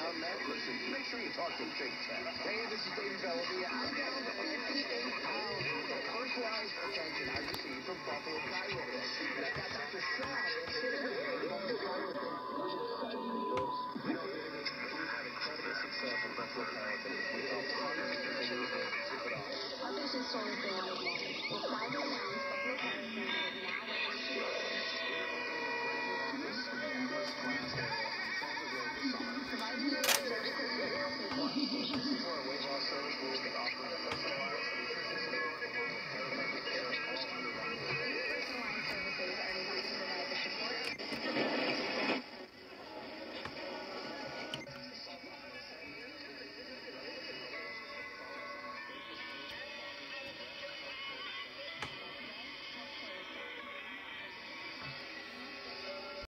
pound net. Listen, make sure you talk to Big Ted. Hey, this is David Bellaby. I'm down to 58 pounds with the personalized attention I received from Buffalo Chiropractic. And I got Dr. Shaw sitting with me, Buffalo Chiropractic.